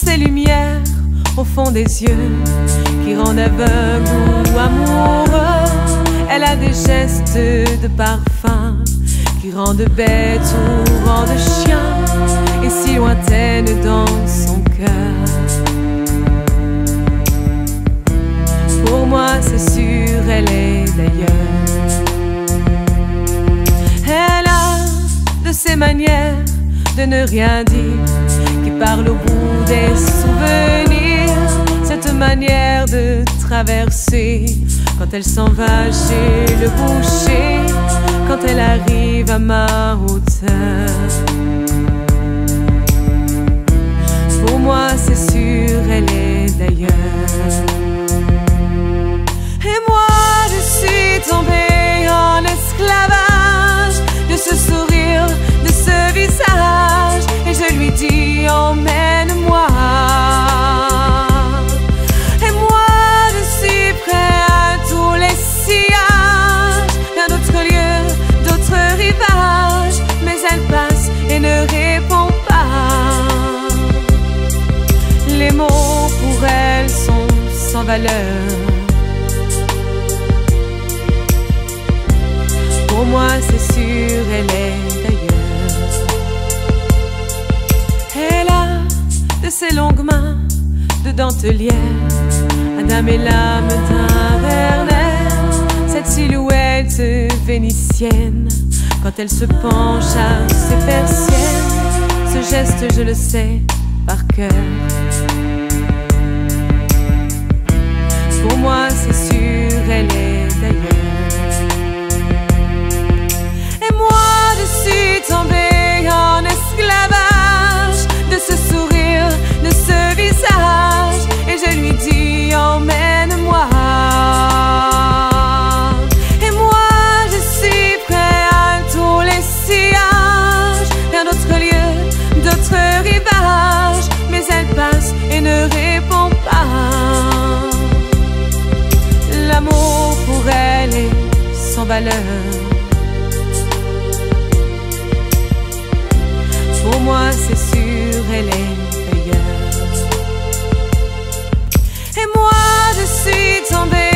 ces lumières au fond des yeux qui rendent aveugle ou amoureux. Elle a des gestes de parfum qui rendent bête ou rendent chien, et si lointaine dans son cœur. Pour moi c'est sûr, elle est d'ailleurs. Elle a de ces manières de ne rien dire, qui parle au bout des souvenirs. Cette manière de traverser quand elle s'en va chez le boucher, quand elle arrive à ma hauteur. Pour moi c'est sûr, elle est d'ailleurs. Et moi je suis tombée en esclavage de ce sourire, de ce visage, et je lui dis emmène-moi. Et moi je suis prêt à tous les sillages, vers d'autres lieux, d'autres rivages, mais elle passe et ne répond pas. Les mots pour elle sont sans valeur. Pour moi c'est sûr, elle est d'ailleurs. Elle a de ses longues mains de dentelière, Adam et l'âme d'un Werner. Cette silhouette vénitienne, quand elle se penche à ses persiennes, ce geste je le sais par cœur. Pour moi c'est sûr, elle est d'ailleurs. Et moi je suis tombée en esclavage de ce sourire, de ce visage, et je lui dis emmène-moi. Et moi je suis prêt à tous les sillages, vers d'autres lieux, d'autres rivages, mais elle passe et ne répond pas. L'amour pour elle est sans valeur. Pour moi c'est sûr, elle est d'ailleurs. Et moi je suis tombée